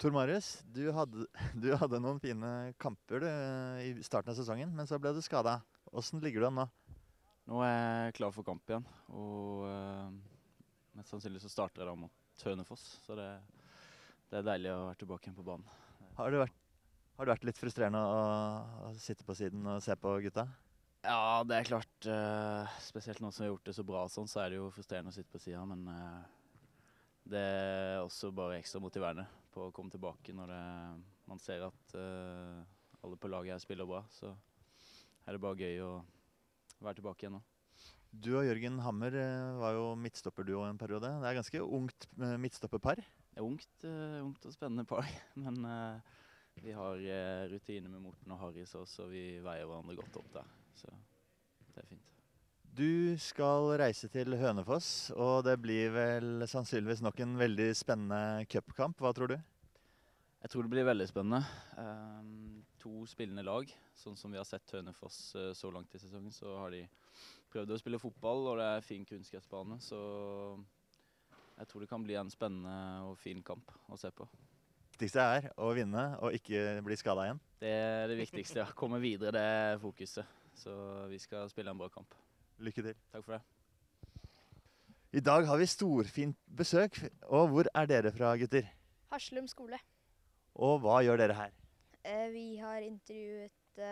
Tor Marius, du hadde noen fine kamper i starten av sesongen, men så ble du skadet. Hvordan ligger du an nå? Nå er jeg klar for kamp igjen, og mest sannsynlig så starter jeg da mot Hønefoss, så det er deilig å være tilbake igjen på banen. Har det vært litt frustrerende å sitte på siden og se på gutta? Ja, det er klart, spesielt nå som vi har gjort det så bra sånn, så er det jo frustrerende å sitte på siden, men det er også bare ekstra motiverende på å komme tilbake når man ser at alle på laget her spiller bra, så er det bare gøy å være tilbake igjen nå. Du og Jørgen Hammer var jo midtstopperduo en periode. Det er ganske ungt midtstopperpar. Det er ungt og spennende par, men vi har rutine med Morten og Harry, så vi veier hverandre godt opp der, så det er fint. Du skal reise til Hønefoss, og det blir vel sannsynligvis nok en veldig spennende cupkamp. Hva tror du? Jeg tror det blir veldig spennende. To spillende lag, sånn som vi har sett Hønefoss så langt i sesongen, så har de prøvd å spille fotball, og det er fin kunstgressbane, så jeg tror det kan bli en spennende og fin kamp å se på. Det viktigste er å vinne og ikke bli skadet igjen. Det er det viktigste, ja. Komme videre, det er fokuset. Så vi skal spille en bra kamp. Lykke til. Takk for det. I dag har vi storfint besøk, og hvor er dere fra, gutter? Haslum skole. Og hva gjør dere her? Vi har intervjuet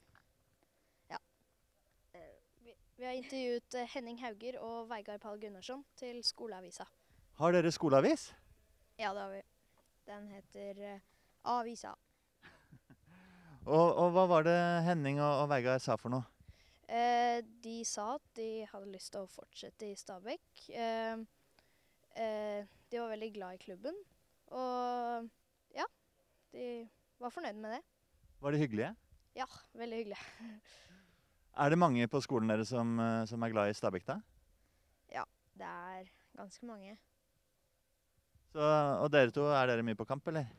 vi har intervjuet Henning Hauger og Vegard Pall Gunnarsson til skoleavisa. Har dere skoleavis? Ja, det har vi. Den heter Avisa. Og hva var det Henning og Vegard sa for noe? De sa at de hadde lyst til å fortsette i Stabæk. De var veldig glad i klubben, og ja, de var fornøyd med det. Var de hyggelige? Ja, veldig hyggelig. Er det mange på skolen dere som er glad i Stabæk da? Ja, det er ganske mange. Og dere to, er dere mye på kamp, eller?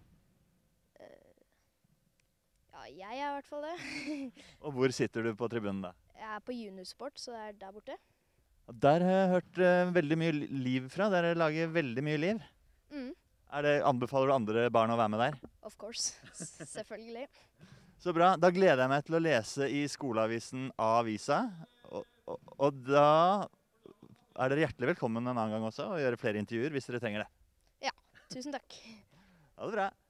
Ja, jeg er i hvert fall det. Og hvor sitter du på tribunen da? Jeg er på Juniorsport, så det er der borte. Og der har jeg hørt veldig mye liv fra. Dere lager veldig mye liv. Anbefaler du andre barn å være med der? Of course. Selvfølgelig. Så bra. Da gleder jeg meg til å lese i skoleavisen Avisa. Og da er dere hjertelig velkommen en annen gang også, og gjøre flere intervjuer hvis dere trenger det. Ja, tusen takk. Ha det bra.